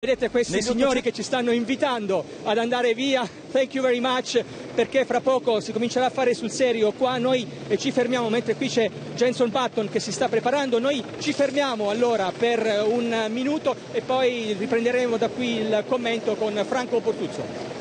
vedete questi signori che ci stanno invitando ad andare via, thank you very much, perché fra poco si comincerà a fare sul serio qua. Noi ci fermiamo mentre qui c'è Jenson Button che si sta preparando, noi ci fermiamo allora per un minuto e poi riprenderemo da qui il commento con Franco Portuzzo.